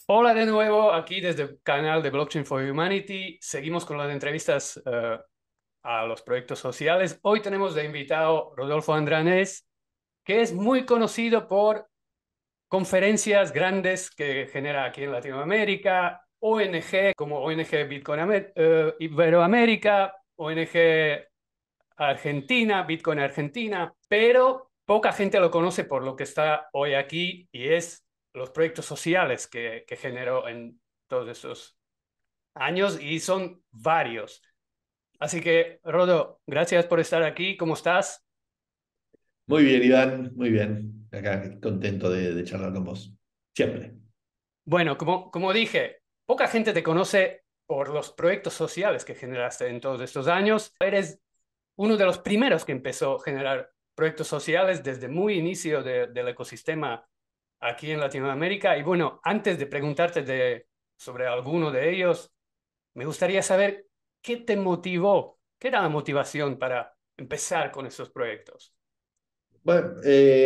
Hola de nuevo, aquí desde el canal de Blockchain for Humanity. Seguimos con las entrevistas a los proyectos sociales. Hoy tenemos de invitado Rodolfo Andranés, que es muy conocido por conferencias grandes que genera aquí en Latinoamérica, ONG como ONG Bitcoin Iberoamérica, ONG Argentina, Bitcoin Argentina, pero poca gente lo conoce por lo que está hoy aquí y es los proyectos sociales que generó en todos esos años y son varios. Así que, Rodo, gracias por estar aquí. ¿Cómo estás? Muy bien, Iván, muy bien. Acá contento de charlar con vos. Siempre. Bueno, como dije, poca gente te conoce por los proyectos sociales que generaste en todos estos años. Eres uno de los primeros que empezó a generar proyectos sociales desde muy inicio del ecosistema aquí en Latinoamérica. Y bueno, antes de preguntarte sobre alguno de ellos, me gustaría saber qué te motivó, qué era la motivación para empezar con esos proyectos. Bueno,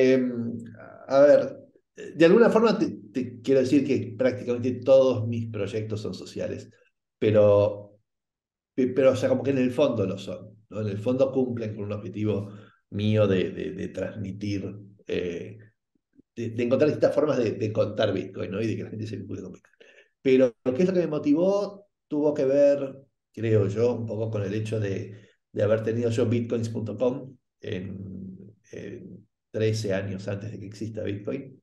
a ver, de alguna forma te quiero decir que prácticamente todos mis proyectos son sociales, pero, pero o sea, como que en el fondo lo son, ¿no? En el fondo cumplen con un objetivo mío de transmitir, de encontrar distintas formas de contar Bitcoin, ¿no? Y de que la gente se vincule con Bitcoin. Pero qué es lo que me motivó tuvo que ver, creo yo, un poco con el hecho de haber tenido yo bitcoins.com en 13 años antes de que exista Bitcoin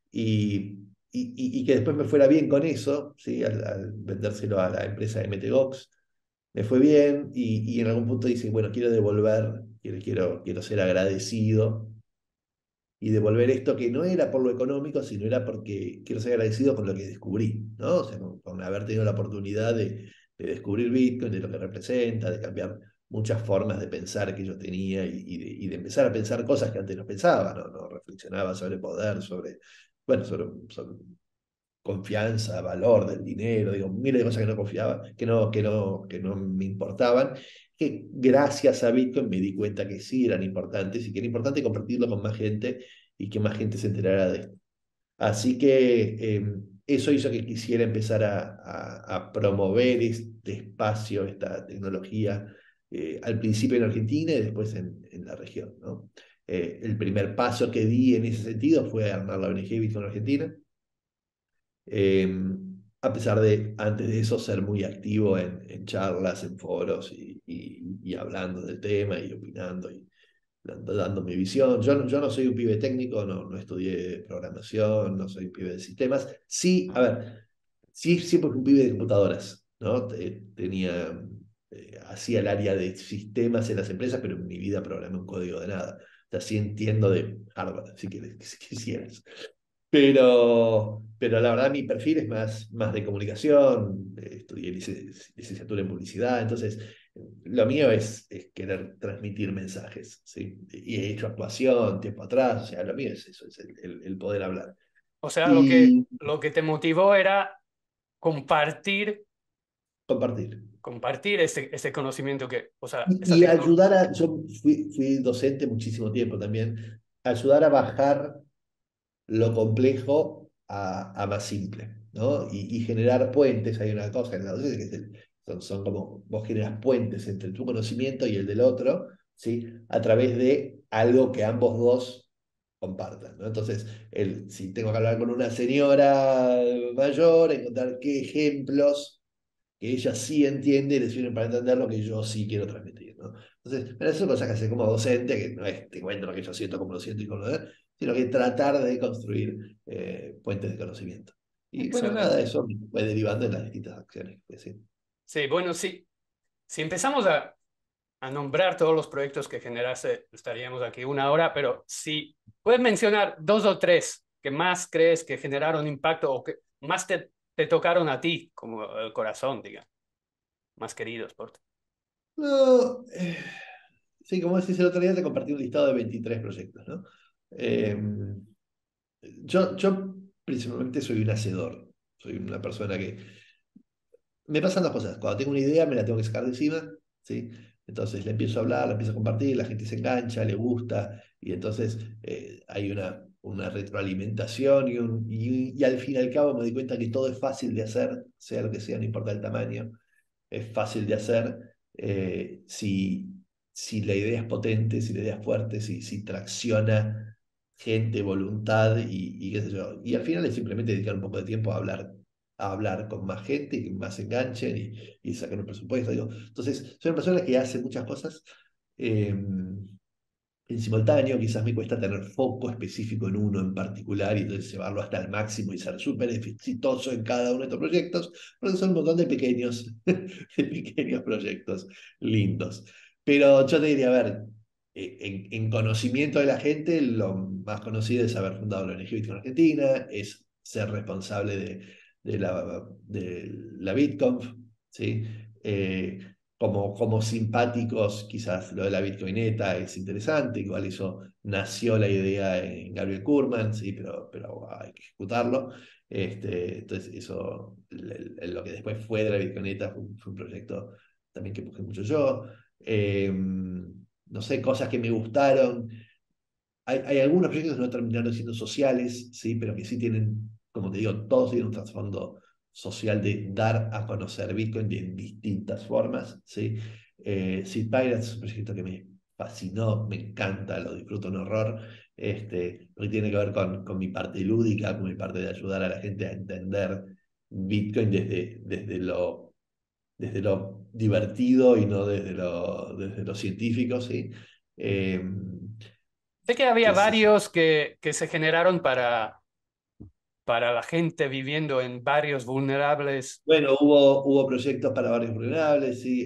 y que después me fuera bien con eso, ¿sí? Al vendérselo a la empresa MTGOX, me fue bien y en algún punto dice, bueno, quiero devolver, quiero ser agradecido y devolver esto que no era por lo económico, sino era porque quiero ser agradecido con lo que descubrí, ¿no? O sea, con haber tenido la oportunidad de descubrir Bitcoin, de lo que representa, de cambiar muchas formas de pensar que yo tenía y de empezar a pensar cosas que antes no pensaba, ¿no? No reflexionaba sobre poder, bueno, sobre confianza, valor del dinero, digo, miles de cosas que no confiaba, que no me importaban, que gracias a Bitcoin me di cuenta que sí eran importantes y que era importante compartirlo con más gente y que más gente se enterara de esto. Así que eso hizo que quisiera empezar a promover este espacio, esta tecnología, al principio en Argentina y después en la región, ¿no? El primer paso que di en ese sentido fue armar la ONG Bitcoin Argentina, eh, a pesar de antes de eso ser muy activo en charlas, en foros y hablando del tema y opinando y dando mi visión. Yo no soy un pibe técnico, no estudié programación, no soy un pibe de sistemas. Sí, a ver, sí, siempre fui un pibe de computadoras, ¿no? Hacía el área de sistemas en las empresas, pero en mi vida programé un código de nada. O sea, sí entiendo de hardware, si quisieras. Pero la verdad mi perfil es más de comunicación, estudié licenciatura en publicidad, entonces lo mío es querer transmitir mensajes, ¿sí? Y he hecho actuación tiempo atrás, o sea, lo mío es eso, es el poder hablar. O sea, Y lo que te motivó era compartir, compartir. compartir ese conocimiento o sea, esa Y tecnología. ayudar yo fui docente muchísimo tiempo también, ayudar a bajar lo complejo a más simple, ¿no? Y generar puentes, hay una cosa en la docencia que son como vos generas puentes entre tu conocimiento y el del otro, ¿sí? A través de algo que ambos dos compartan, ¿no? Entonces, si tengo que hablar con una señora mayor, encontrar qué ejemplos que ella sí entiende y le sirven para entender lo que yo sí quiero transmitir, ¿no? Entonces, pero eso son cosas que hace como docente, que no es te cuento lo que yo siento, como lo siento y como lo de, sino que tratar de construir puentes de conocimiento. Y bueno, nada, Excelente. eso fue derivando en las distintas acciones que fui haciendo. Sí, bueno, sí. Si empezamos a nombrar todos los proyectos que generaste, estaríamos aquí una hora, pero si puedes mencionar dos o tres que más crees que generaron impacto o que más te tocaron a ti, como el corazón, diga, más queridos por ti. No, sí, como decís el otro día, te compartí un listado de 23 proyectos, ¿no? Eh, yo principalmente soy un hacedor, soy una persona que me pasan dos cosas. Cuando tengo una idea, me la tengo que sacar de encima, ¿sí? Entonces le empiezo a hablar, le empiezo a compartir, la gente se engancha, le gusta, y entonces hay una una retroalimentación y al fin y al cabo me di cuenta que todo es fácil de hacer, sea lo que sea, no importa el tamaño, es fácil de hacer si la idea es potente, si la idea es fuerte, si tracciona gente, voluntad y qué sé yo. Y al final es simplemente dedicar un poco de tiempo a hablar con más gente y que más se enganchen y sacar un presupuesto. Digo. Entonces, soy una persona que hace muchas cosas. eh, en simultáneo, quizás me cuesta tener foco específico en uno en particular y entonces llevarlo hasta el máximo y ser súper exitoso en cada uno de estos proyectos, porque son un montón de pequeños, de pequeños proyectos lindos. Pero yo te diría, a ver, en conocimiento de la gente, lo más conocido es haber fundado la ONG Bitcoin Argentina, es ser responsable de la BitConf, ¿sí? Como simpáticos, quizás lo de la Bitcoineta es interesante, igual eso nació la idea en Gabriel Kurman, sí, pero hay que ejecutarlo. Entonces, eso, lo que después fue de la Bitcoineta fue un proyecto también que empujé mucho yo. No sé, cosas que me gustaron. Hay algunos proyectos que no terminaron siendo sociales, ¿sí? Pero que sí tienen, como te digo, todos tienen un trasfondo social de dar a conocer Bitcoin de distintas formas, ¿sí? Seed Pirates es un proyecto que me fascinó, me encanta, lo disfruto un horror, porque tiene que ver con mi parte lúdica, con mi parte de ayudar a la gente a entender Bitcoin desde lo divertido y no desde lo científico, ¿sí? Eh, Sé que había que es, varios que se generaron para la gente viviendo en barrios vulnerables. Bueno, hubo proyectos para barrios vulnerables, sí,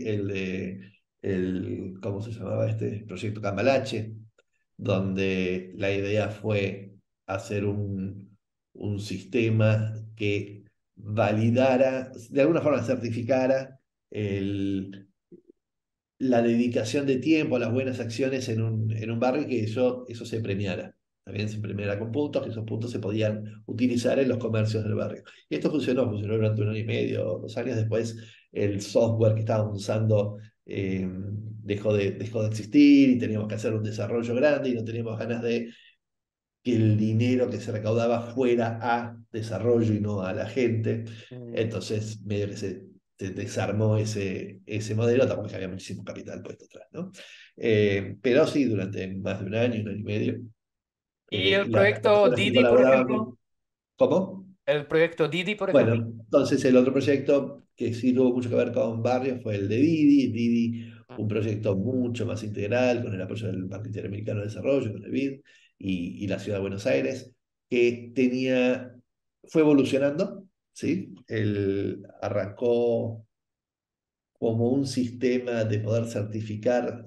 ¿cómo se llamaba este? Proyecto Cambalache, donde la idea fue hacer un sistema que validara, de alguna forma certificara el, la dedicación de tiempo, las buenas acciones en un barrio y que eso se premiara. También se premiara con puntos, que esos puntos se podían utilizar en los comercios del barrio. Y esto funcionó durante 1 año y medio, 2 años. Después el software que estábamos usando dejó de existir y teníamos que hacer un desarrollo grande y no teníamos ganas de que el dinero que se recaudaba fuera a desarrollo y no a la gente. Mm. Entonces, medio que se desarmó ese modelo, tampoco es que había muchísimo capital puesto atrás, ¿no? Pero sí, durante más de 1 año y medio, Y el las proyecto personas que Didi, por colaboraban ejemplo, ¿cómo? el proyecto Didi, por Bueno, ejemplo. entonces el otro proyecto que sí tuvo mucho que ver con barrios fue el de Didi. Didi, un proyecto mucho más integral con el apoyo del Banco Interamericano de Desarrollo, con el BID, y la Ciudad de Buenos Aires, que fue evolucionando, ¿sí? Arrancó como un sistema de poder certificar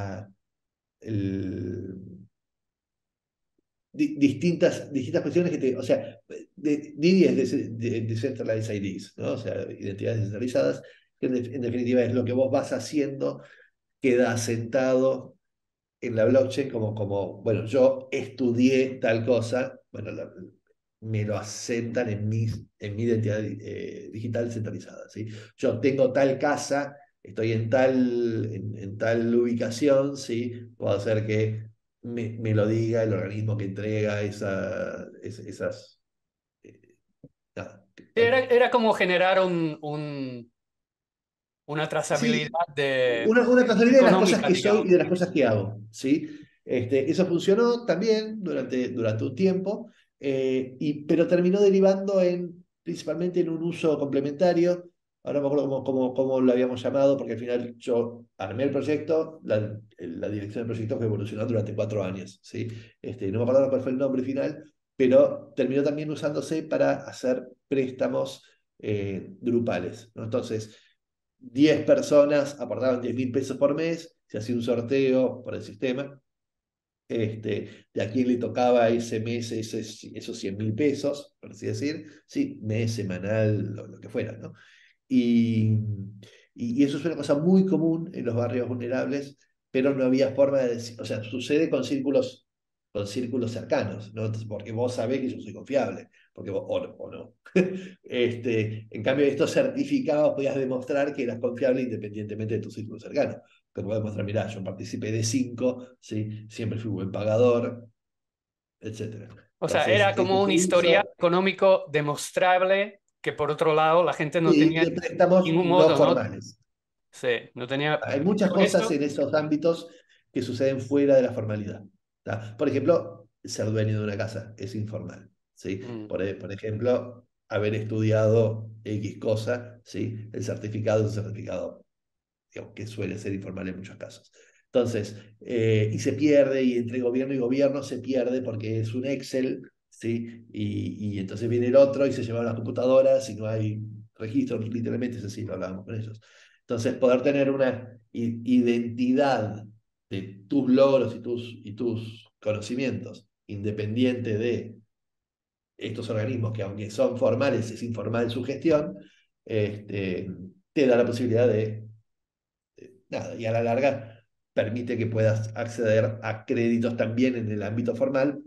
el, distintas cuestiones o sea, Didi es Decentralized IDs, ¿no? O sea, identidades descentralizadas, que en definitiva es lo que vos vas haciendo, queda asentado en la blockchain como bueno, yo estudié tal cosa, bueno, me lo asentan en mi identidad digital centralizada, ¿sí? Yo tengo tal casa, estoy en tal ubicación, ¿sí? Puedo hacer que me lo diga el organismo que entrega esas... eh, nada, Era como generar una Sí, trazabilidad una trazabilidad de las cosas económica, que soy y digamos. de las cosas que hago, ¿sí? Eso funcionó también durante un tiempo, pero terminó derivando principalmente en un uso complementario. Ahora no me acuerdo cómo lo habíamos llamado, porque al final yo armé el proyecto, la dirección del proyecto fue evolucionando durante 4 años, ¿sí? No me acuerdo cuál fue el nombre final, pero terminó también usándose para hacer préstamos grupales, ¿no? Entonces, 10 personas aportaban 10.000 pesos por mes, se hacía un sorteo por el sistema, de a quién le tocaba ese mes esos 100.000 pesos, por así decir, sí, mes, semanal, lo que fuera, ¿no? Y, y eso es una cosa muy común en los barrios vulnerables, pero no había forma de decir, o sea, sucede con círculos cercanos, ¿no? Entonces, porque vos sabés que yo soy confiable, porque o no. En cambio, estos certificados podías demostrar que eras confiable independientemente de tu círculo cercano. Que podés demostrar, mirá, yo participé de 5, ¿sí? Siempre fui buen pagador, etcétera. O sea, Entonces, era como un se historial hizo económico demostrable que por otro lado la gente no sí, tenía de préstamos ningún no modo, ¿no? formales. Sí, no tenía. Hay muchas Con cosas esto. en esos ámbitos que suceden fuera de la formalidad. ¿Tá? Por ejemplo, ser dueño de una casa es informal. ¿Sí? Mm, Por ejemplo, haber estudiado X cosa, ¿sí? El certificado es un certificado, digamos, que suele ser informal en muchos casos. Entonces, y se pierde, y entre gobierno y gobierno se pierde porque es un Excel, ¿sí? Y entonces viene el otro y se lleva las computadoras y no hay registros, literalmente es así, lo hablábamos con ellos. Entonces, poder tener una identidad de tus logros y tus conocimientos, independiente de estos organismos, que aunque son formales, es informal su gestión, este, te da la posibilidad de nada, y a la larga permite que puedas acceder a créditos también en el ámbito formal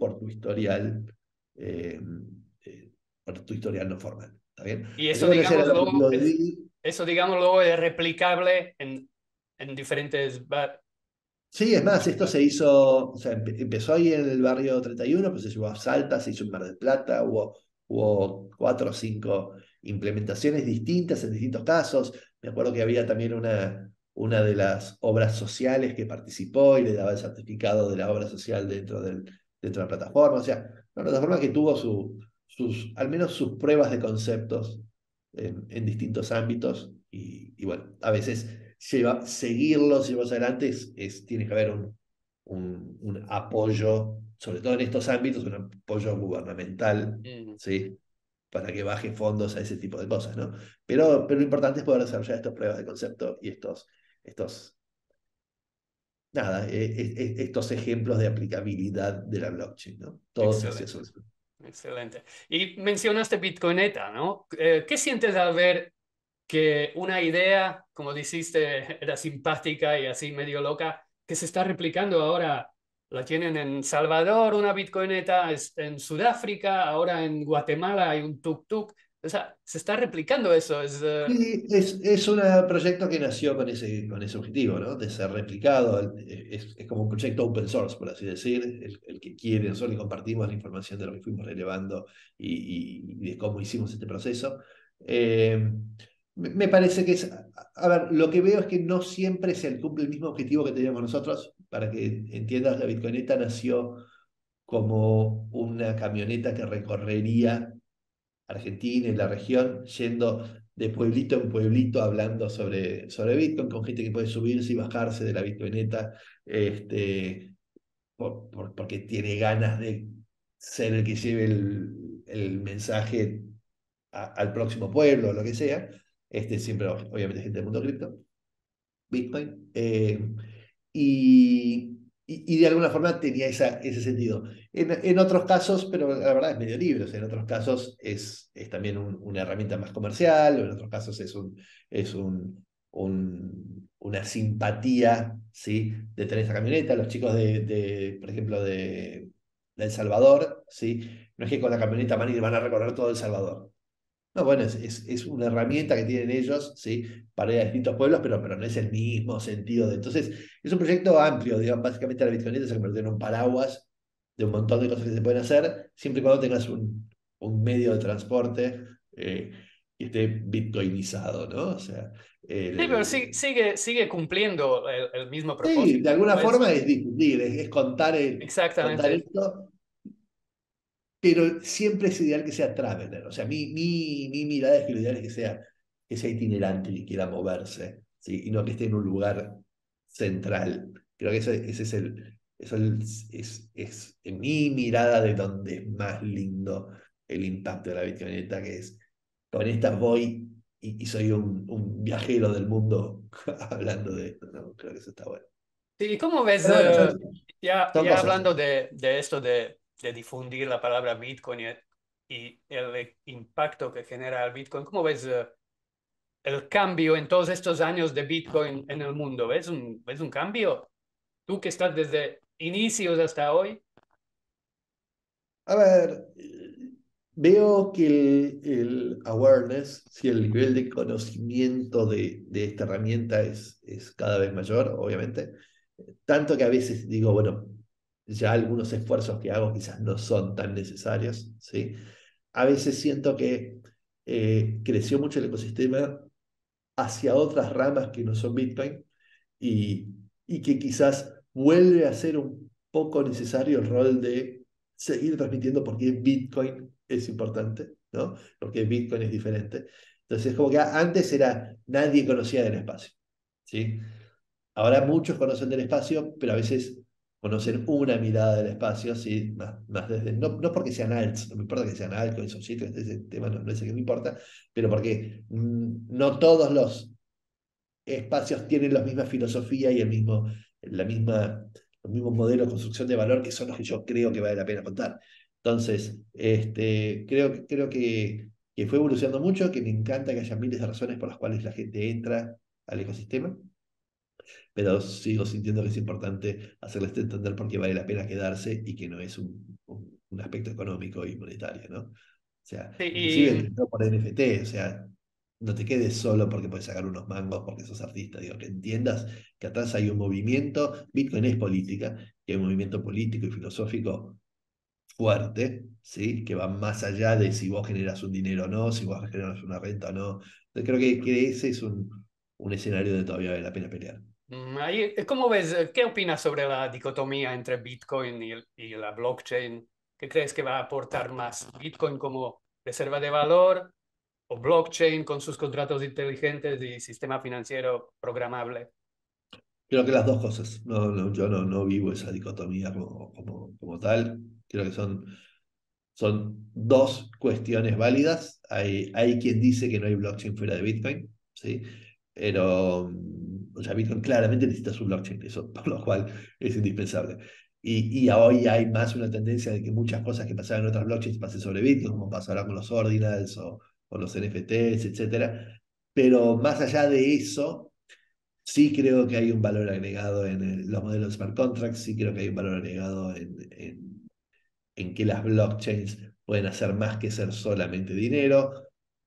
eh, eh, por tu historial no formal. ¿Está bien? y Así que eso, bueno, ese era digamos, el objetivo luego de es, Didi. eso, digamos, luego es replicable en diferentes. Sí, es más, esto se hizo, o sea, empezó ahí en el barrio 31, pues se llevó a Salta, se hizo en Mar del Plata, hubo 4 o 5 implementaciones distintas en distintos casos. Me acuerdo que había también una de las obras sociales que participó y le daba el certificado de la obra social dentro de la plataforma. O sea, una plataforma que tuvo al menos sus pruebas de conceptos en distintos ámbitos y bueno, a veces seguirlos, llevarlos adelante, tiene que haber un apoyo, sobre todo en estos ámbitos, un apoyo gubernamental, Mm, ¿sí? Para que baje fondos a ese tipo de cosas, ¿no? Pero lo importante es poder desarrollar estas pruebas de concepto y estos, nada, estos ejemplos de aplicabilidad de la blockchain, ¿no? Todo se hace excelente, sobre eso. excelente. Y mencionaste Bitcoineta, ¿no? ¿Qué sientes al ver que una idea, como dijiste, era simpática y así medio loca, que se está replicando ahora? La tienen en Salvador, una Bitcoineta, en Sudáfrica, ahora en Guatemala hay un tuk-tuk. O sea, se está replicando eso. Sí, es un proyecto que nació con ese objetivo, ¿no? De ser replicado. Es como un proyecto open source, por así decir. El que quiere, nosotros le compartimos la información de lo que fuimos relevando y de cómo hicimos este proceso. Me parece que a ver, lo que veo es que no siempre se cumple el mismo objetivo que teníamos nosotros. Para que entiendas, la Bitcoineta nació como una camioneta que recorrería Argentina y la región, yendo de pueblito en pueblito hablando sobre Bitcoin, con gente que puede subirse y bajarse de la Bitcoineta, porque tiene ganas de ser el que lleve el mensaje al próximo pueblo o lo que sea. Siempre, obviamente, gente del mundo cripto. Bitcoin, y de alguna forma tenía ese sentido. En otros casos, pero la verdad es medio libre, o sea, en otros casos es también una herramienta más comercial, o en otros casos es una simpatía, ¿sí? De tener esa camioneta. Los chicos por ejemplo, de El Salvador, ¿sí? No es que con la camioneta van a recorrer todo El Salvador. No, bueno, es una herramienta que tienen ellos, ¿sí? Para ir a distintos pueblos, pero no es el mismo sentido de. Entonces, es un proyecto amplio, digamos, básicamente la Bitcoineta se convirtió en un paraguas de un montón de cosas que se pueden hacer, siempre y cuando tengas un medio de transporte que esté bitcoinizado, ¿no? O sea, Sí, pero sigue cumpliendo el mismo sí, de propósito, alguna ¿no? forma es difundir, es contar Exactamente. esto, pero siempre es ideal que sea traveler. O sea, mi mirada es que lo ideal es que sea itinerante y que quiera moverse, ¿sí? Y no que esté en un lugar central. Creo que ese es en mi mirada de donde es más lindo el impacto de la Bitcoineta, que es, con esta voy y soy un viajero del mundo hablando de esto, ¿no? Creo que eso está bueno. Sí, ¿y cómo ves, Pero bueno, son ya cosas. hablando de esto de difundir la palabra Bitcoin y el impacto que genera el Bitcoin, ¿cómo ves el cambio en todos estos años de Bitcoin en el mundo? ¿Ves un cambio? Tú que estás desde inicios hasta hoy. A ver, veo que el awareness, si el nivel de conocimiento de esta herramienta es cada vez mayor, obviamente. Tanto que a veces digo, bueno, ya algunos esfuerzos que hago quizás no son tan necesarios, ¿sí? A veces siento que creció mucho el ecosistema hacia otras ramas que no son Bitcoin y, y que quizás vuelve a ser un poco necesario el rol de seguir transmitiendo por qué Bitcoin es importante, ¿no? Porque Bitcoin es diferente. Entonces, como que antes era, nadie conocía del espacio, ¿sí? Ahora muchos conocen del espacio, pero a veces conocen una mirada del espacio, ¿sí? Más desde, no porque sean alts, no me importa que sean altcoins o shitcoins, ese tema no es el que me importa, pero porque no todos los espacios tienen la misma filosofía y la misma, los mismos modelos de construcción de valor que son los que yo creo que vale la pena contar. Entonces, creo que fue evolucionando mucho, que me encanta que haya miles de razones por las cuales la gente entra al ecosistema, pero sigo sintiendo que es importante hacerles entender por qué vale la pena quedarse y que no es un aspecto económico y monetario, ¿no? O sea, Sí, inclusive y no por NFT, o sea, no te quedes solo porque puedes sacar unos mangos porque sos artista, digo, que entiendas que atrás hay un movimiento, Bitcoin es política, que hay un movimiento político y filosófico fuerte, ¿sí? Que va más allá de si vos generas un dinero o no, si vos generas una renta o no. Entonces, creo que ese es un escenario donde todavía vale la pena pelear. ahí, ¿cómo ves? ¿Qué opinas sobre la dicotomía entre Bitcoin y la blockchain? ¿Qué crees que va a aportar más? ¿Bitcoin como reserva de valor o blockchain con sus contratos inteligentes y sistema financiero programable? Creo que las dos cosas. Yo no vivo esa dicotomía como tal. Creo que son dos cuestiones válidas. Hay quien dice que no hay blockchain fuera de Bitcoin, ¿sí? Pero, o sea, Bitcoin claramente necesita su blockchain, eso, por lo cual es indispensable. Y hoy hay más una tendencia de que muchas cosas que pasaban en otras blockchains pasen sobre Bitcoin, como pasa ahora con los ordinals o los NFTs, etcétera. Pero más allá de eso, sí creo que hay un valor agregado en los modelos de smart contracts, sí creo que hay un valor agregado en que las blockchains pueden hacer más que ser solamente dinero.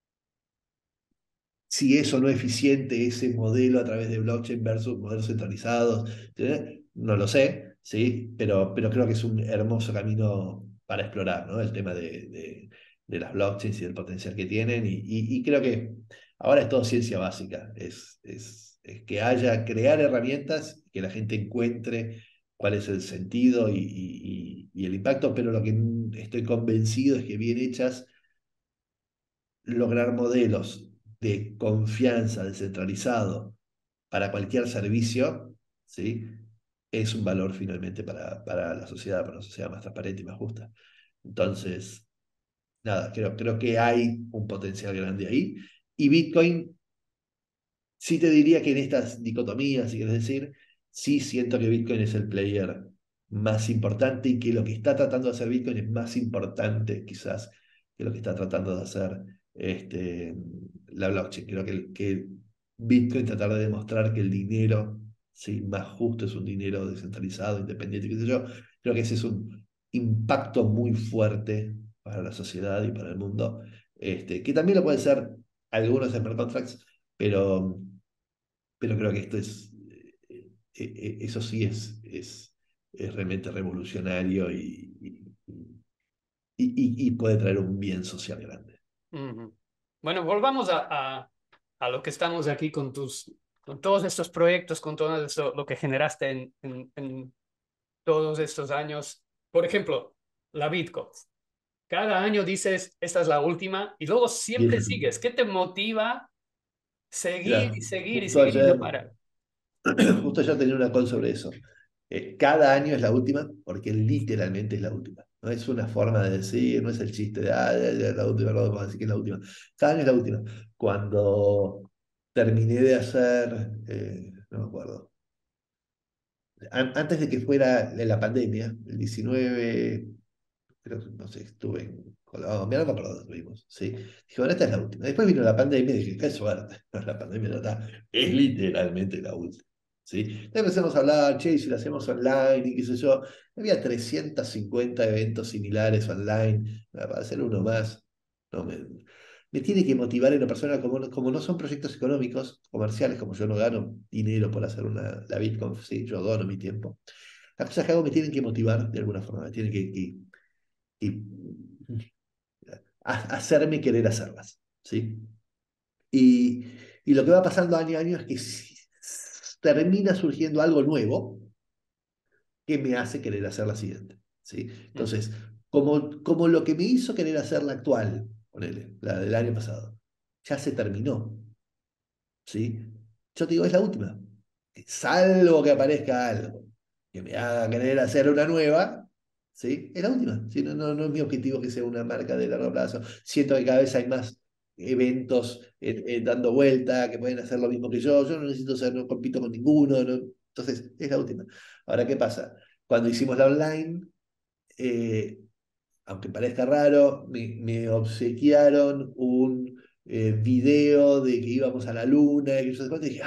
Si eso no es eficiente, ese modelo a través de blockchain versus modelos centralizados, no lo sé, ¿sí? Pero creo que es un hermoso camino para explorar, ¿no? El tema de las blockchains y el potencial que tienen. Y creo que ahora es todo ciencia básica, es que haya, crear herramientas, que la gente encuentre cuál es el sentido y el impacto, pero lo que estoy convencido es que bien hechas lograr modelos de confianza descentralizado para cualquier servicio, ¿sí? Es un valor finalmente para la sociedad, para una sociedad más transparente y más justa. Entonces, nada, creo que hay un potencial grande ahí. Y Bitcoin, sí te diría que en estas dicotomías, si quieres decir, sí siento que Bitcoin es el player más importante y que lo que está tratando de hacer Bitcoin es más importante quizás que lo que está tratando de hacer la blockchain. Creo que Bitcoin tratar de demostrar que el dinero, sí, más justo es un dinero descentralizado, independiente, qué sé yo, creo que ese es un impacto muy fuerte para la sociedad y para el mundo, que también lo pueden ser algunos smart contracts, pero creo que esto eso sí es realmente revolucionario y puede traer un bien social grande. Ujú. Bueno, volvamos a lo que estamos aquí con todos estos proyectos, con todo eso, lo que generaste en todos estos años. Por ejemplo, la Bitcoin. Cada año dices, esta es la última, y luego Y siempre sigues. ¿Qué te motiva seguir mira, y seguir y justo seguir y no ayer, parar? justo ayer tenía una call sobre eso. Cada año es la última, porque literalmente es la última. No es una forma de decir, no es el chiste de, ya es la última, no vamos a decir que es la última. Cada año es la última. Cuando terminé de hacer, no me acuerdo, antes de que fuera la pandemia, el 19 creo que, no sé, estuve en Colombia, no me acuerdo dónde estuvimos, ¿sí? Dije, bueno, esta es la última. Después vino la pandemia y dije, qué suerte, no, la pandemia no está, es literalmente la última, ¿sí? Entonces empezamos a hablar, che, y si lo hacemos online y qué sé yo, había 350 eventos similares online, para hacer uno más, no me tiene que motivar en una persona como no son proyectos económicos, comerciales, como yo no gano dinero por hacer la Bitcoin, sí, yo dono mi tiempo. Las cosas que hago me tienen que motivar de alguna forma, me tienen que hacerme querer hacerlas, ¿sí? Y, y lo que va pasando año a año es que termina surgiendo algo nuevo que me hace querer hacer la siguiente, ¿sí? Mm. Entonces, como lo que me hizo querer hacer la actual, ponele, la del año pasado, ya se terminó, ¿sí? Yo te digo, es la última. Salvo que aparezca algo que me haga querer hacer una nueva, ¿sí? Es la última. ¿Sí? No es mi objetivo que sea una marca de largo plazo. Siento que cada vez hay más eventos dando vuelta que pueden hacer lo mismo que yo no necesito ser, no compito con ninguno, no. Entonces, es la última. Ahora, ¿qué pasa? Cuando hicimos la online, eh, aunque parezca raro, me obsequiaron un video de que íbamos a la luna, y yo y dije,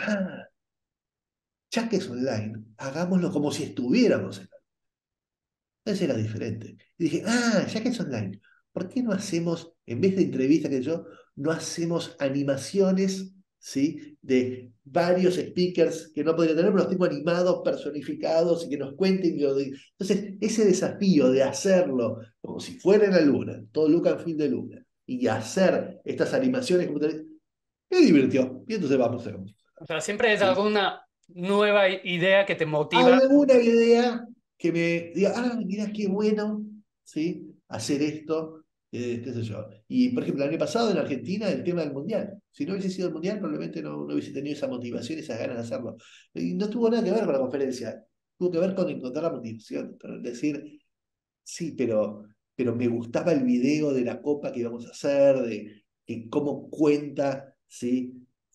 ya que es online, hagámoslo como si estuviéramos en la luna. Entonces era diferente. Y dije, ya que es online, ¿por qué no hacemos, en vez de entrevistas que yo, no hacemos animaciones, ¿sí? De varios speakers que no podría tener, pero los tengo animados, personificados y que nos cuenten. Entonces, ese desafío de hacerlo como si fuera en la luna, todo look and feel de luna, y hacer estas animaciones, me divirtió. Y entonces vamos a hacer. O sea, siempre es ¿Sí? alguna nueva idea que te motiva. Alguna idea que me diga, mira qué bueno, ¿sí? Hacer esto, qué sé yo. Y, por ejemplo, el año pasado en Argentina, el tema del Mundial. Si no hubiese sido el Mundial, probablemente no hubiese tenido esa motivación, esas ganas de hacerlo. Y no tuvo nada que ver con la conferencia, tuvo que ver con encontrar la motivación, con decir, sí, pero me gustaba el video de la copa que íbamos a hacer, de cómo cuenta, ¿sí?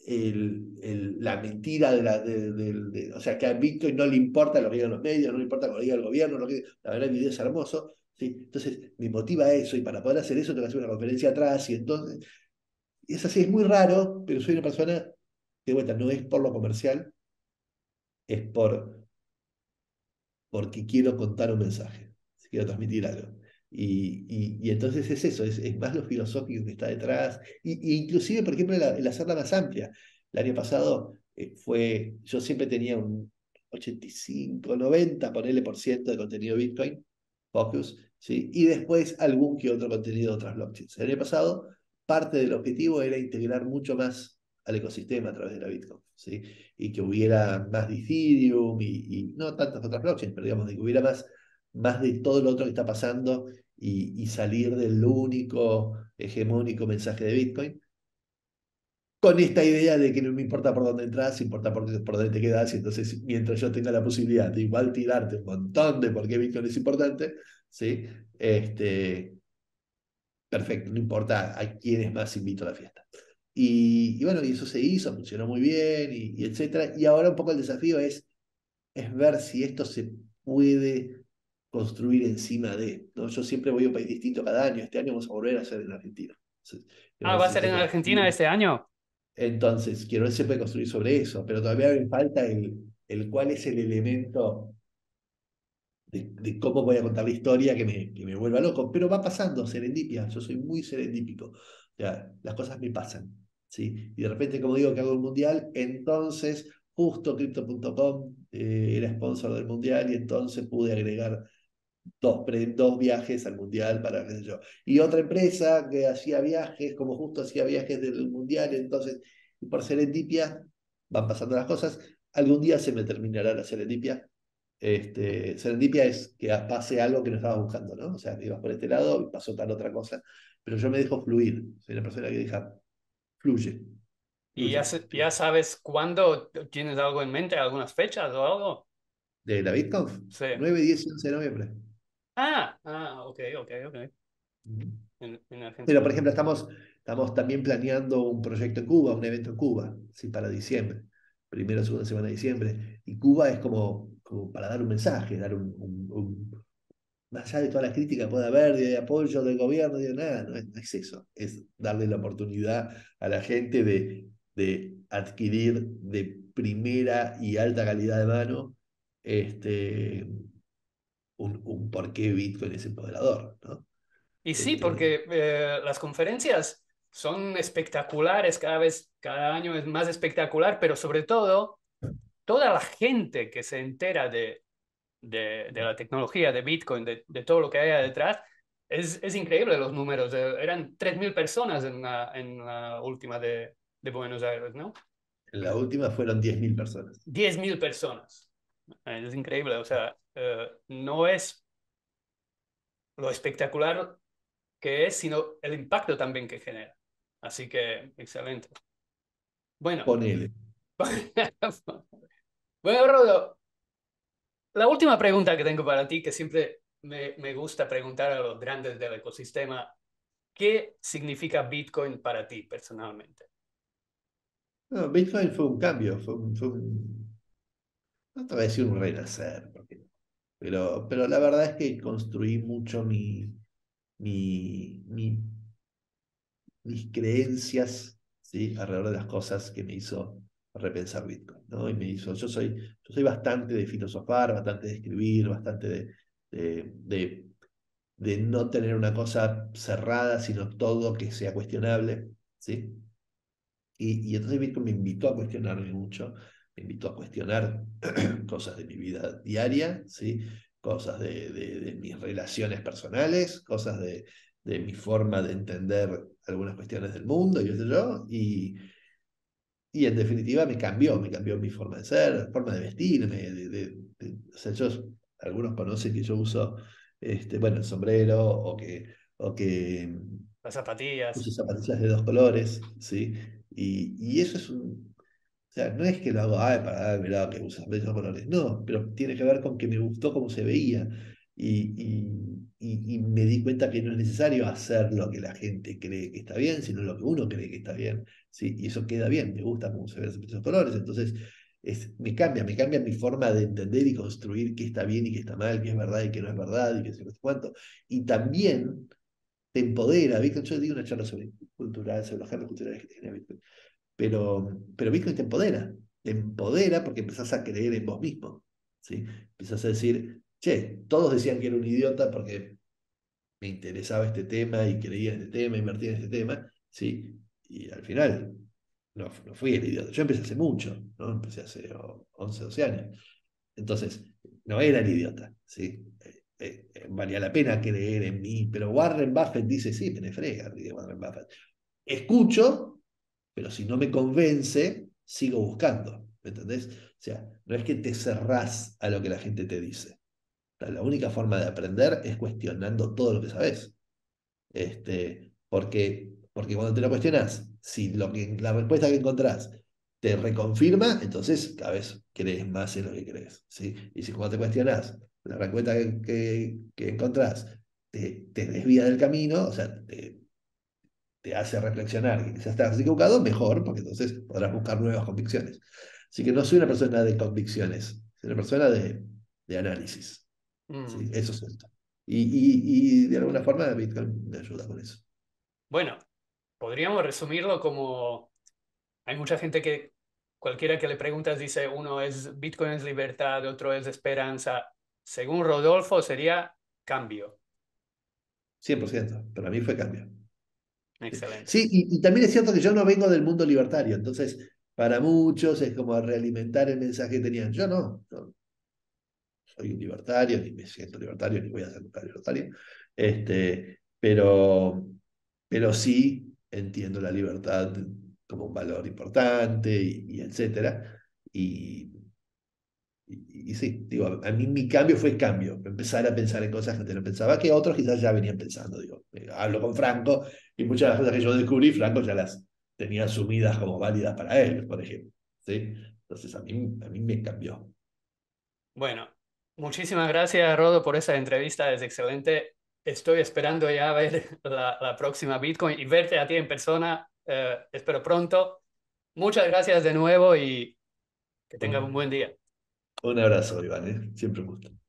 La mentira o sea, que a Bitcoin no le importa lo que digan los medios, no le importa lo que diga el gobierno, la verdad el video es hermoso, ¿sí? Entonces me motiva eso y para poder hacer eso tengo que hacer una conferencia atrás y entonces, es así, es muy raro, pero soy una persona que de vuelta no es por lo comercial, es porque quiero contar un mensaje, quiero transmitir algo. Y entonces es eso, es más lo filosófico que está detrás, y inclusive, por ejemplo, el hacerla más amplia. El año pasado yo siempre tenía un 85, 90, ponele por ciento de contenido Bitcoin, Focus, ¿sí? Y después algún que otro contenido de otras blockchains. El año pasado, parte del objetivo era integrar mucho más al ecosistema a través de la Bitcoin, ¿sí? Y que hubiera más de Ethereum y no tantas otras blockchains, pero digamos, de que hubiera más de todo lo otro que está pasando y salir del único hegemónico mensaje de Bitcoin, con esta idea de que no me importa por dónde entras, importa por dónde te quedas, y entonces mientras yo tenga la posibilidad de igual tirarte un montón de por qué Bitcoin es importante, ¿sí? Perfecto, no importa a quién es más invito a la fiesta. Y bueno, y eso se hizo, funcionó muy bien, y etcétera. Y ahora un poco el desafío es ver si esto se puede construir encima de, ¿no? Yo siempre voy a un país distinto cada año. Este año vamos a volver a hacer en Argentina. Entonces, quiero Ah, ver ¿va a si ser se en Argentina construye. este año? Entonces, quiero ver si se puede construir sobre eso, pero todavía me falta el cuál es el elemento de cómo voy a contar la historia que me vuelva loco. Pero va pasando, serendipia. Yo soy muy serendípico. O sea, las cosas me pasan, ¿sí? Y de repente, como digo que hago el mundial, entonces justo Crypto.com era sponsor del mundial y entonces pude agregar dos viajes al mundial para qué sé yo. Y otra empresa que hacía viajes, como justo hacía viajes del mundial, entonces, y por serendipia van pasando las cosas. Algún día se me terminará la serendipia. Serendipia es que pase algo que no estabas buscando, ¿no? O sea, que ibas por este lado y pasó tal otra cosa. Pero yo me dejo fluir. Soy una persona que deja, fluye, ¿Y ya, fluye, ya fluye. sabes cuándo tienes algo en mente, algunas fechas o algo? De la BitConf, Sí. 9, 10 y 11 de noviembre. Ok, ok, ok. Ujú. En Pero, Argentina. por ejemplo, estamos también planeando un proyecto en Cuba, un evento en Cuba, ¿sí? Para diciembre, primera o segunda semana de diciembre. Y Cuba es como para dar un mensaje, dar más allá de toda la crítica que pueda haber, de apoyo del gobierno, de nada, no es eso, es darle la oportunidad a la gente de adquirir de primera y alta calidad de mano un por qué Bitcoin es empoderador, ¿no? Y sí, Este, porque las conferencias son espectaculares, cada vez, cada año es más espectacular, pero sobre todo, toda la gente que se entera de la tecnología, de Bitcoin, de todo lo que hay detrás, es increíble los números. Eran 3.000 personas en la última de Buenos Aires, ¿no? En la última fueron 10.000 personas. 10.000 personas. Es increíble, o sea, no es lo espectacular que es, sino el impacto también que genera. Así que, excelente. Bueno, Ponele. bueno, Rodo, la última pregunta que tengo para ti, que siempre me gusta preguntar a los grandes del ecosistema, ¿qué significa Bitcoin para ti personalmente? No, Bitcoin fue un cambio, no te voy a decir un renacer, pero la verdad es que construí mucho mi, mi- mis creencias, ¿sí? Alrededor de las cosas que me hizo repensar Bitcoin, ¿no? Y me hizo, yo soy bastante de filosofar, bastante de escribir, bastante de, de, de no tener una cosa cerrada, sino todo que sea cuestionable, ¿sí? Y entonces Bitcoin me invitó a cuestionarme mucho, me invitó a cuestionar cosas de mi vida diaria, ¿sí? Cosas de mis relaciones personales, cosas de mi forma de entender algunas cuestiones del mundo, y qué sé yo, y en definitiva me cambió mi forma de ser, forma de vestirme, o sea, algunos conocen que yo uso, bueno, el sombrero, o que Las zapatillas. uso zapatillas de dos colores, ¿sí? Y eso o sea, no es que lo hago, ay, para, mirá, que uso zapatillas de dos colores, no, pero tiene que ver con que me gustó cómo se veía y me di cuenta que no es necesario hacer lo que la gente cree que está bien, sino lo que uno cree que está bien, ¿sí? Y eso queda bien, me gusta cómo se ven las zapatillas de dos colores, entonces me cambia mi forma de entender y construir qué está bien y qué está mal, qué es verdad y qué no es verdad y qué sé yo, no sé cuánto. Y también te empodera. Bitcoin, yo digo una charla sobre cultural, sobre los cambios culturales que tiene Bitcoin, pero Bitcoin te empodera porque empezás a creer en vos mismo, ¿sí? Empezás a decir, che, todos decían que era un idiota porque me interesaba este tema y creía en este tema, invertía en este tema, ¿sí? Y al final no fui el idiota. Yo empecé hace mucho, ¿no? Empecé hace 11 12 años. Entonces, no era el idiota, ¿sí? Valía la pena creer en mí, pero Warren Buffett dice, sí, me frega, dice Warren Buffett. Escucho, pero si no me convence, sigo buscando, ¿me entendés? O sea, no es que te cerrás a lo que la gente te dice. La única forma de aprender es cuestionando todo lo que sabes. Porque cuando te lo cuestionas, si la respuesta que encontrás te reconfirma, entonces cada vez crees más en lo que crees, ¿sí? Y si cuando te cuestionas, la respuesta que encontrás te desvía del camino, o sea, te hace reflexionar que quizás estás equivocado, mejor, porque entonces podrás buscar nuevas convicciones. Así que no soy una persona de convicciones, soy una persona de análisis, ¿sí? Mm. Eso es esto. Y de alguna forma Bitcoin me ayuda con eso. Bueno, podríamos resumirlo como hay mucha gente que cualquiera que le preguntas dice uno es Bitcoin es libertad, otro es esperanza. Según Rodolfo sería cambio. 100%, para mí fue cambio. Sí, Excelente. sí, y también es cierto que yo no vengo del mundo libertario, entonces para muchos es como realimentar el mensaje que tenían. Yo no soy un libertario, ni me siento libertario, ni voy a ser nunca libertario, pero sí entiendo la libertad como un valor importante y etcétera. Y, y sí, digo, a mí mi cambio fue cambio, empezar a pensar en cosas que antes no pensaba, que otros quizás ya venían pensando. Digo, hablo con Franco y muchas de las cosas que yo descubrí, Franco ya las tenía asumidas como válidas para él, por ejemplo. ¿Sí? Entonces a mí me cambió. Bueno, muchísimas gracias, Rodo, por esa entrevista. Es excelente. Estoy esperando ya ver la próxima Bitcoin y verte a ti en persona. Espero pronto. Muchas gracias de nuevo y que tengas un Un, buen día. un abrazo, Iván, ¿eh? Siempre un gusto.